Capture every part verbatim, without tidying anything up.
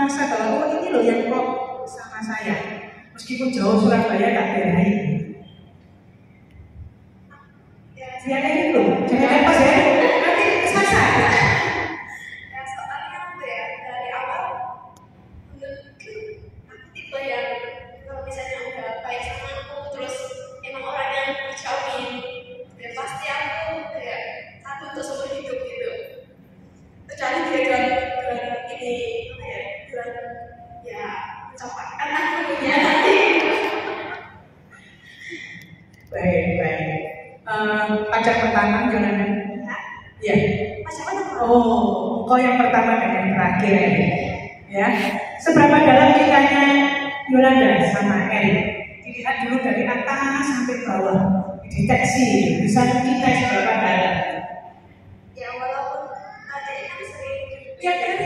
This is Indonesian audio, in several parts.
merasa bahwa oh ini loh yang kok sama saya, meskipun jauh Surabaya tak belain. Ya, ya ini loh, jangan lepas ya, nanti kesasar. Ya soalnya apa ya, dari awal menurutku aku tipe yang kalau misalnya udah baik sama aku, terus emang orang yang berjauhin, ya pasti aku kayak satu untuk seumur hidup gitu. Kecuali dia bilang ini apa ya, bilang ya mencapai aku punya nanti. Baik, baik. Uh, pacar pertama gimana? Ya. Pacar pertama. Oh, kau yang pertama dan yang terakhir ya. Seberapa dalam cintanya Yolanda sama Erik? Dilihat dulu dari atas sampai bawah, dideteksi bisa mencintai seberapa dalam. Ya walaupun ada yang sering lihat kan?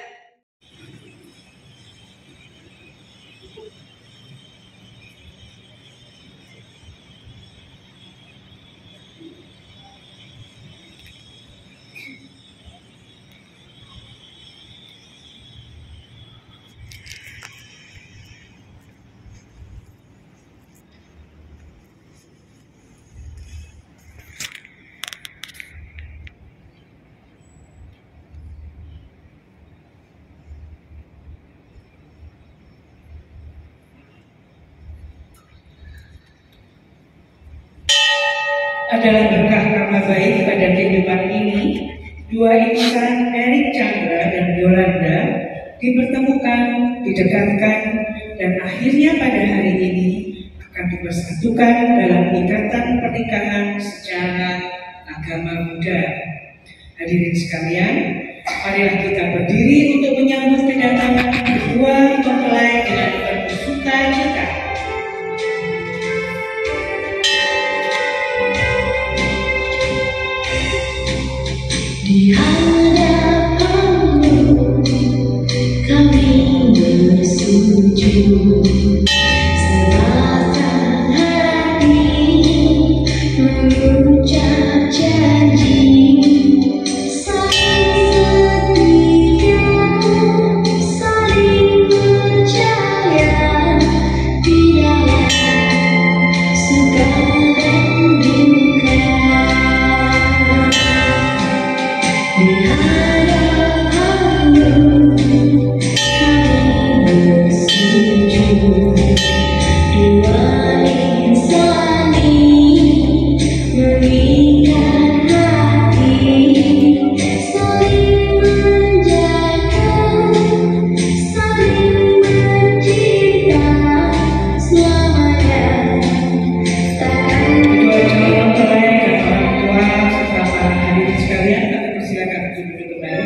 Adalah berkah karena baik pada kehidupan ini, dua insan Erik Chandra dan Yolanda dipertemukan, didekatkan, dan akhirnya pada hari ini akan dipersatukan dalam ikatan pernikahan secara agama Buddha. Hadirin sekalian, marilah kita berdiri untuk menyambut kedatangan kedua mempelai dengan penuh sukacita. Di hadapanmu kami bersujud, sebatang hati mengucap janji, saling setia, saling percaya di dalam suka dan duka. Di hadapanmu kami bersujud, dua insan ini mengikat hati, saling menjaga, saling mencinta selamanya. Kedua calon mempelai dan orang tua serta hadirin sekalian, kami persilakan untuk duduk kembali.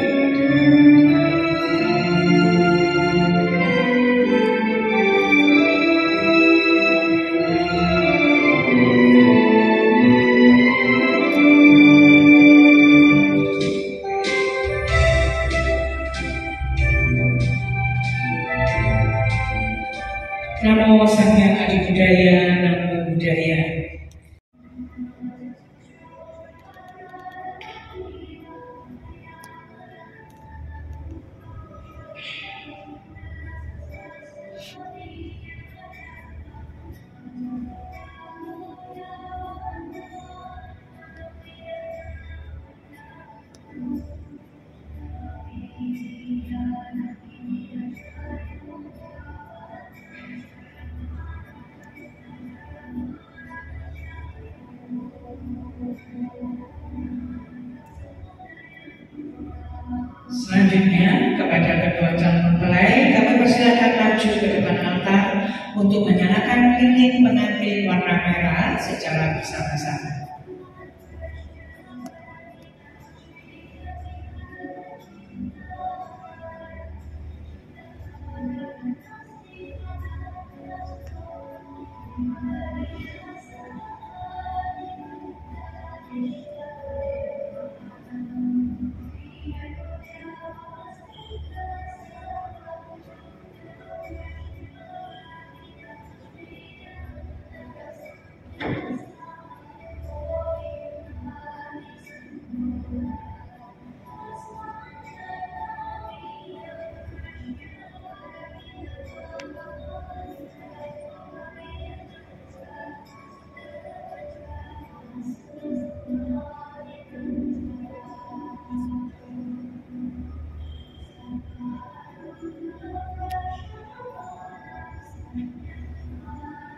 Namo Sang Hyang Adi Budaya, Namo Buddhaya. Selanjutnya kepada kedua calon mempelai kami persilakan maju ke depan altar untuk menyalakan lilin pengantin warna merah secara bersama-sama.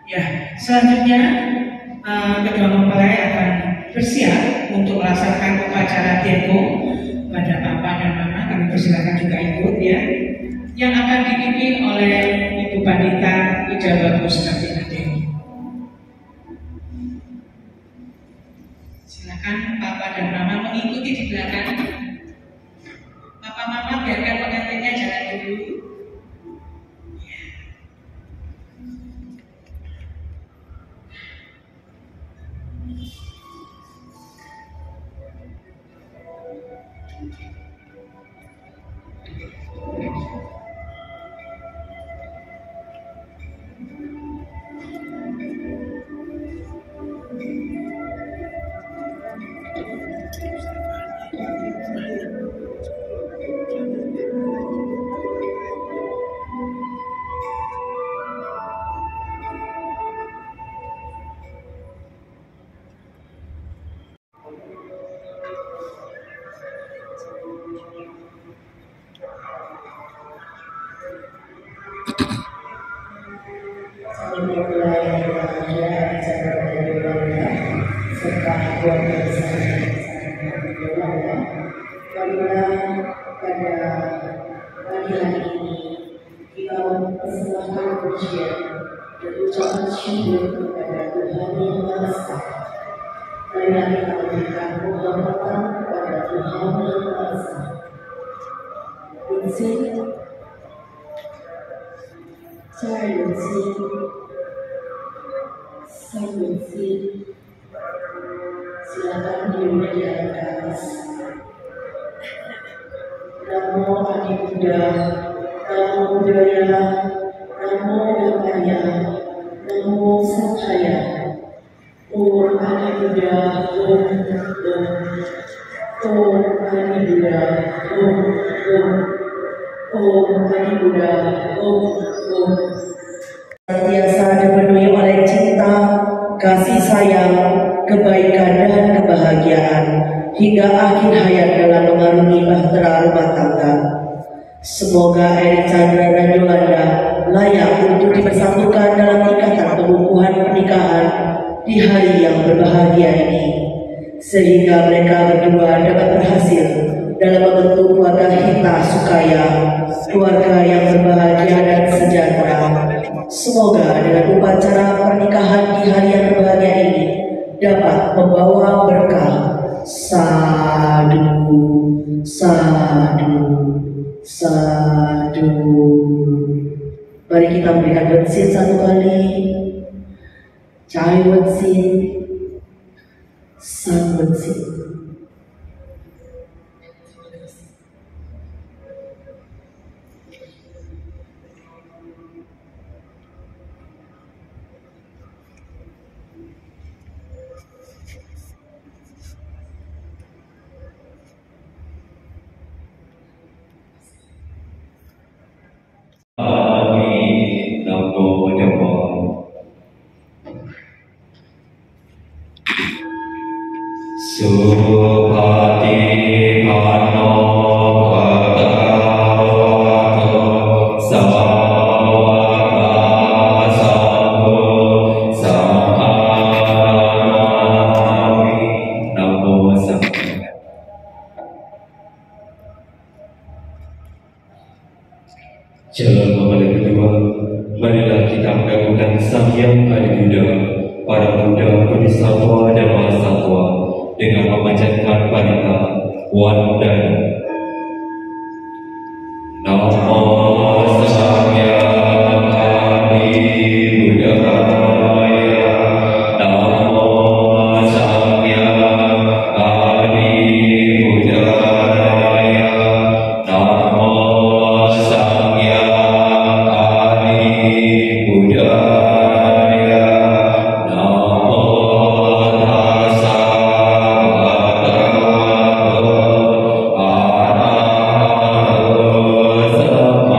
Ya, selanjutnya uh, kedua mempelai akan bersiap untuk melaksanakan upacara teko pada papa dan mama. Kami persilakan juga ikut ya, yang akan dipimpin oleh Ibu Pandita Ida Bagus Kartika Dewi. Silakan papa dan mama mengikuti di belakang. Papa mama biarkan pengantinnya jalan dulu. Silakan diri di atas. Namo Adi Buddha, Namo Buddhaya, Namo Dhammaya, Namo Sanghaya. Om Adi Buddha, Om Om. Om Adi Buddha, Om Om. Om Adi Buddha, Om Om. Senantiasa dipenuhi oleh cinta, kasih sayang, kebaikan dan kebahagiaan hingga akhir hayat dalam mengarungi bahtera rumah tangga. Semoga Eri Chandra dan Yolanda layak untuk dipersatukan dalam ikatan pengukuhan pernikahan di hari yang berbahagia ini, sehingga mereka berdua dapat berhasil dalam membentuk keluarga Hita Sukaya, keluarga yang berbahagia dan sejahtera. Semoga dengan upacara pernikahan di hari yang berbahagia ini dapat membawa berkah. Sadu, sadu, sadu. Mari kita berikan bensin satu kali. Cahaya bensin, sang bensin. Amin. Namo Dhamma. Supati Pano Bhagavato Sawaka Sangho Sammadami. Namo Sambuddhaya. Jalan mempelai kedua, marilah kita mengagungkan Sang Hyang Adi Buddha, para Buddha, Bodhisattva dan Mahasattva dengan memanjatkan parita Wandana. Namo Sang Hyang Adi Buddhaya, Namo Sang Hyang Adi Buddhaya, Namo Sang Hyang Adi Buddhaya, Namo Tassa Bhagavato Arahato Sama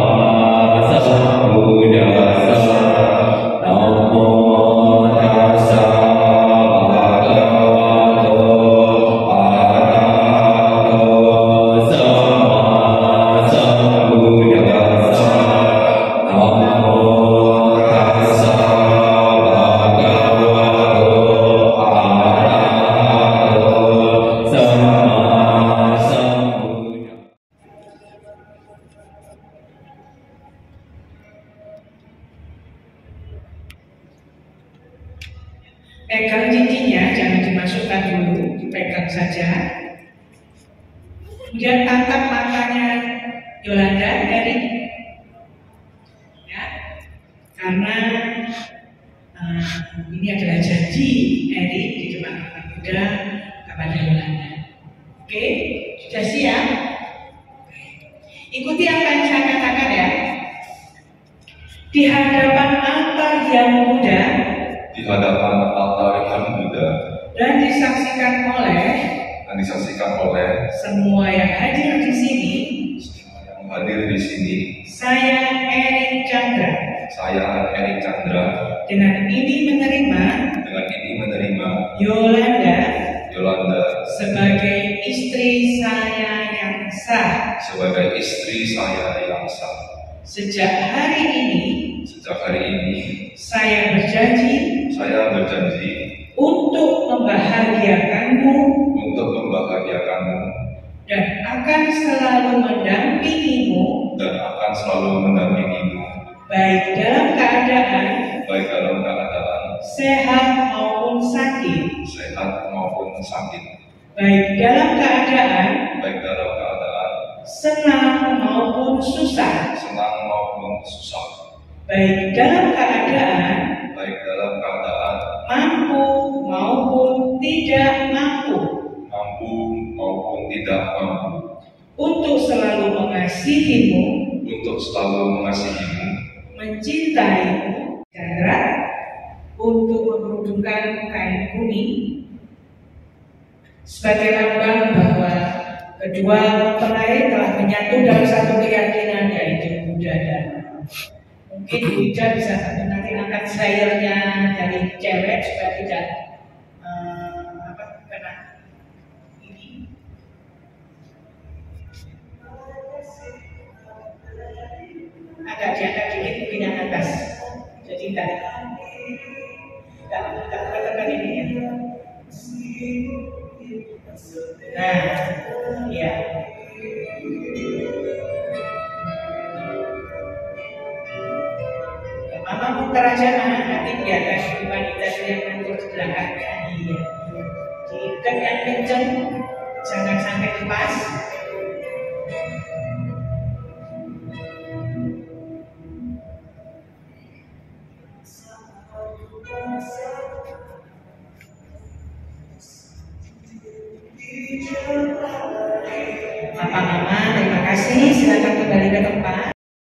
pegang cincinnya, jangan dimasukkan dulu, dipegang saja. Kemudian tatap matanya Yolanda, Erik, ya, karena uh, ini adalah janji Erik di depan Bapak Buddha kepada Yolanda. Oke, sudah siap? Ikuti apa yang saya katakan ya. Di hadapan altar yang muda, di hadapan altar yang Buddha dan disaksikan oleh dan disaksikan oleh semua yang hadir di sini, semua yang hadir di sini, saya Erik Chandra saya Erik Chandra dengan ini menerima dengan ini menerima Yolanda Yolanda sebagai istri saya yang sah. sebagai istri saya yang sah. Sejak hari ini, Sejak hari ini, saya berjanji saya berjanji untuk membahagiakanmu untuk membahagiakanmu dan akan selalu mendampingimu, dan akan selalu mendampingimu, baik dalam keadaan baik dalam keadaan sehat maupun sakit, sehat maupun sakit, baik dalam keadaan baik dalam keadaan senang maupun susah, senang maupun susah, baik dalam keadaan baik dalam keadaan mampu maupun tidak mampu, mampu maupun tidak mampu, untuk selalu mengasihimu, untuk selalu mengasihimu, mencintaimu, Chandra, untuk mengerudungkan kain kuning sebagai lambang bahwa kedua mempelai telah menyatu dalam satu keyakinan, yaitu Buddha Dharma. Mungkin Buddha bisa nanti angkat sayurnya dari cewek supaya tidak uh, apa kena ini. Agak diangkat dikit mungkin yang atas, jadi tidak tidak tidak tekan ini ya. Nah, ya. Mama putar aja nah, nanti biarkan wanita itu yang nanti di belakang iya. Diikat yang kenceng, jangan sampai lepas. Papa Mama, terima kasih. Silakan kembali ke tempat.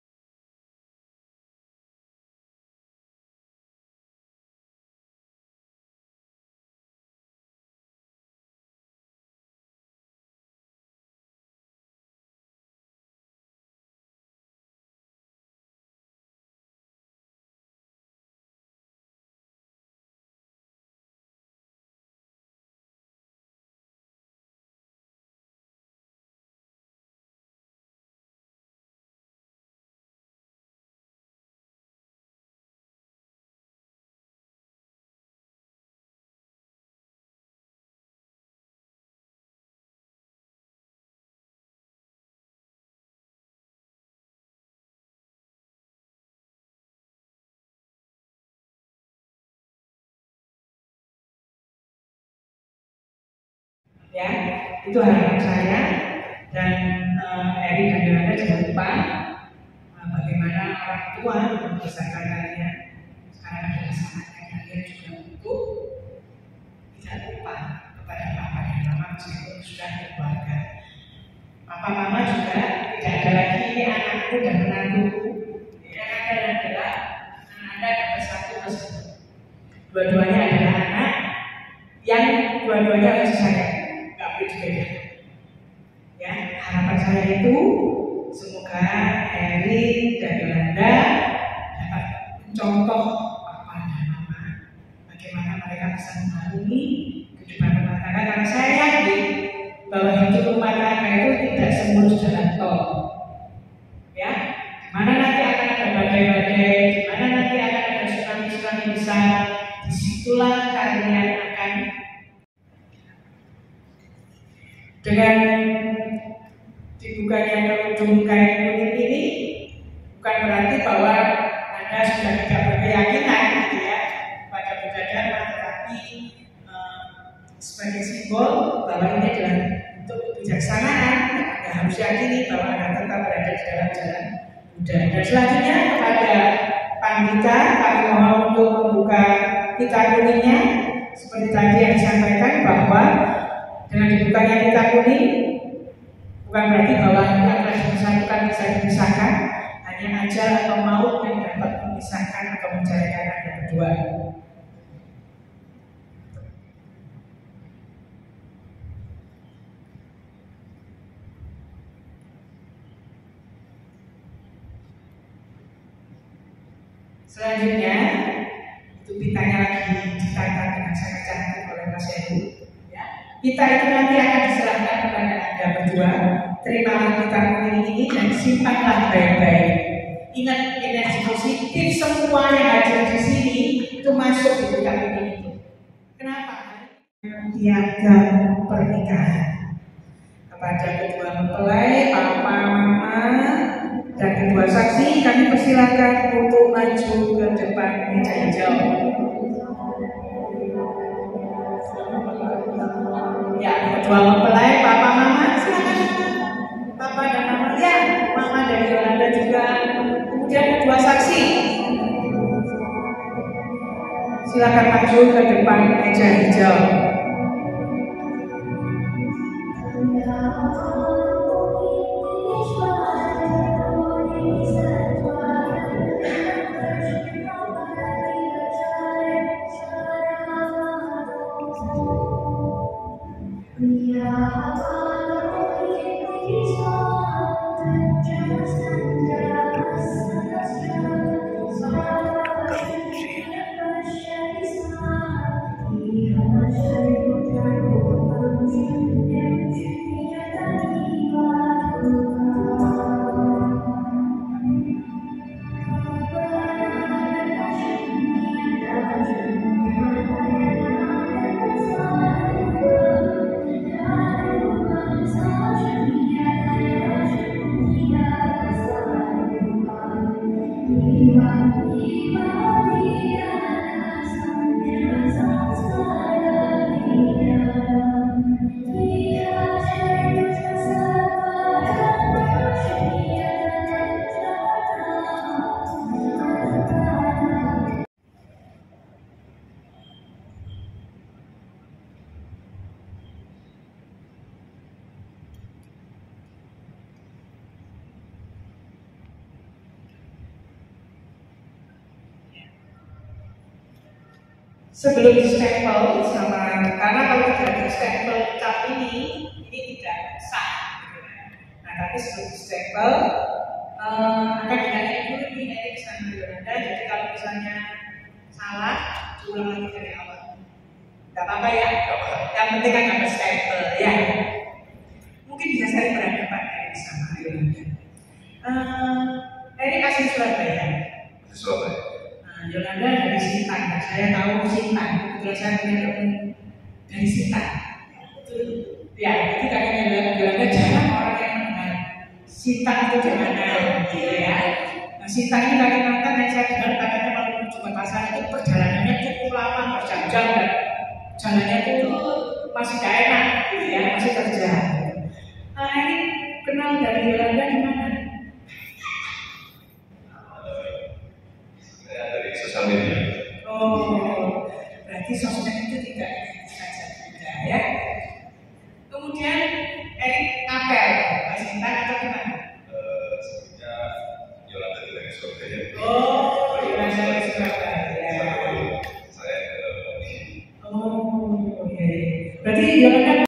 Ya, itu harapan saya dan uh, Erik dan Yolanda jangan lupa uh, bagaimana orang tua membesarkan kalian. Sekarang adalah saatnya kalian juga untuk tidak lupa kepada papa dan mama meskipun sudah berkeluarga. Papa mama juga tidak ada lagi ini anakku dan menantuku. Yang ada adalah anak Anda yang bersatu bersatu. Dua-duanya adalah anak yang dua-duanya harus sayang. Ya, harapan saya itu semoga Erik dan Yolanda dapat mencontoh papa dan mama bagaimana mereka bisa mengarungi kehidupan rumah tangga, karena saya yakin bahwa hidup rumah tangga itu tidak semulus jalan tol. Ya, mana nanti akan ada badai-badai, mana nanti akan ada tsunami-tsunami besar, disitulah kalian akan dengan dibukanya kerudung kain kuning ini bukan berarti bahwa Anda sudah tidak berkeyakinan gitu ya pada Buddha Dharma, tetapi selanjutnya kepada Pandita kami mohon untuk membuka pita kuningnya. Seperti tadi yang disampaikan bahwa dengan dibukanya pita kuning bukan berarti bahwa kita telah disatukan bisa dipisahkan, hanya ajal atau maut yang dapat memisahkan atau menceraikan Anda berdua. Selanjutnya, itu pitanya lagi ditata dengan sangat cantik oleh Mas Heru. Ya. Pita itu nanti akan diserahkan kepada Anda berdua. Terimalah pita kuning ini dan simpanlah baik-baik. Ingat, energi positif semua yang hadir di sini itu masuk di pita kuning itu. Kenapa? Piagam pernikahan kepada kedua mempelai, papa, mama, dan kedua saksi kami persilakan untuk maju ke depan meja hijau. Ya, kedua mempelai, papa, mama, silakan. Papa dan mama, ya, mama dan Yolanda juga. Kemudian kedua saksi, silakan maju ke depan meja hijau. Sebelum di-stempel sama, karena kalau tidak di-stempel cap ini, ini tidak sah. Nah, tapi sebelum di-stempel uh, akan dinyanyikan dulu di Erik sama Yolanda. Jadi kalau misalnya salah, ulang lagi dari awal. Gak apa-apa ya? Yang penting kan dapat stempel ya. Mungkin bisa saya berhadapan Erik sama Yolanda. Uh, Erik asli Surabaya. Surabaya. Yolanda dari Sintang, saya tahu Sintang, kebetulan saya punya teman dari Sintang. Itu, ya, itu katanya Yolanda jarang orang yang mengenal Sintang itu di mana, gitu ya. Nah, Sintang ini Kalimantan yang saya dengar katanya kalau menuju Makassar itu perjalanannya cukup lama, berjam-jam dan jalannya itu masih gak enak, gitu ya, masih terjal. Nah, ini kenal dari Yolanda di mana? Dari sosial media. Oh, berarti sosmed itu tidak